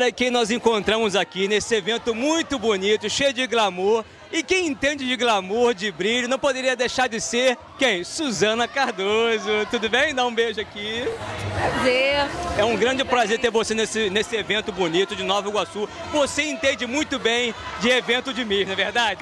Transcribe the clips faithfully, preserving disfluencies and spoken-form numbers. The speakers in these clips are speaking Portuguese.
Olha quem nós encontramos aqui nesse evento muito bonito, cheio de glamour. E quem entende de glamour, de brilho, não poderia deixar de ser quem? Suzana Cardoso. Tudo bem? Dá um beijo aqui. Prazer. É um grande prazer ter você nesse, nesse evento bonito de Nova Iguaçu. Você entende muito bem de evento de Miss, não é verdade?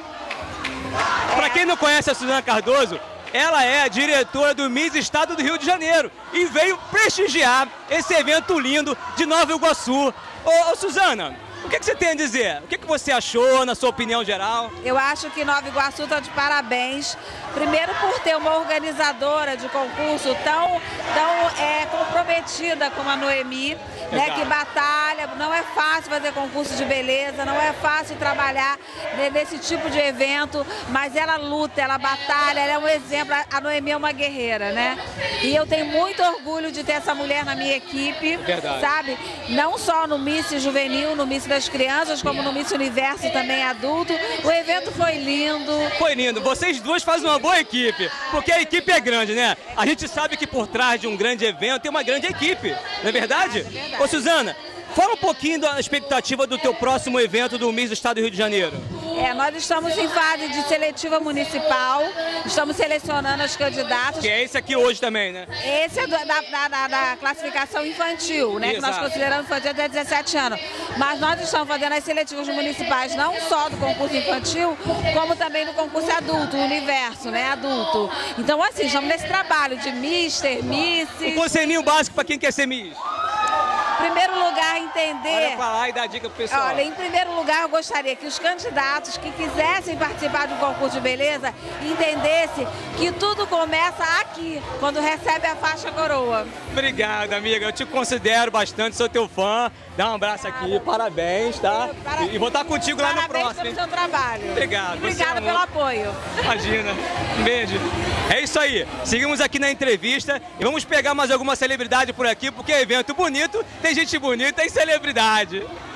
É. Para quem não conhece a Suzana Cardoso, ela é a diretora do Miss Estado do Rio de Janeiro e veio prestigiar esse evento lindo de Nova Iguaçu. Ô, ô Suzana, o que, que você tem a dizer? O que, que você achou, na sua opinião geral? Eu acho que Nova Iguaçu está de parabéns. Primeiro por ter uma organizadora de concurso tão, tão é, comprometida como a Noemi, né, que batalha. Não é fácil fazer concurso de beleza, não é fácil trabalhar nesse tipo de evento, mas ela luta, ela batalha, ela é um exemplo. A Noemi é uma guerreira, né? E eu tenho muito orgulho de ter essa mulher na minha equipe, Verdade. Sabe? Não só no Miss Juvenil, no Miss das Crianças, como no Miss Universo também adulto. O evento foi lindo. Foi lindo. Vocês duas fazem uma boa equipe, porque a equipe é grande, né? A gente sabe que por trás de um grande evento tem uma grande equipe, não é verdade? É verdade. Ô Suzana, fala um pouquinho da expectativa do teu próximo evento do Miss Estado do Rio de Janeiro. É, nós estamos em fase de seletiva municipal, estamos selecionando as candidatas. Que é esse aqui hoje também, né? Esse é do, da, da, da, da classificação infantil, né? Que nós consideramos infantil até dezessete anos. Mas nós estamos fazendo as seletivas municipais, não só do concurso infantil, como também do concurso adulto, o universo, né? Adulto. Então, assim, estamos nesse trabalho de Mister, Miss. Um conselhinho básico para quem quer ser Miss. Em primeiro lugar, entender... Olha pra lá e dá dica pro pessoal. Olha, em primeiro lugar, eu gostaria que os candidatos que quisessem participar de um concurso de beleza entendessem que tudo começa aqui, quando recebe a faixa coroa. Obrigado, amiga. Eu te considero bastante, sou teu fã. Dá um abraço aqui, parabéns, tá? Parabéns. E vou estar contigo lá no próximo. Parabéns pelo seu trabalho. Obrigado. Obrigada pelo apoio. Imagina. Um beijo. É isso aí. Seguimos aqui na entrevista e vamos pegar mais alguma celebridade por aqui, porque é evento bonito, tem gente bonita e celebridade.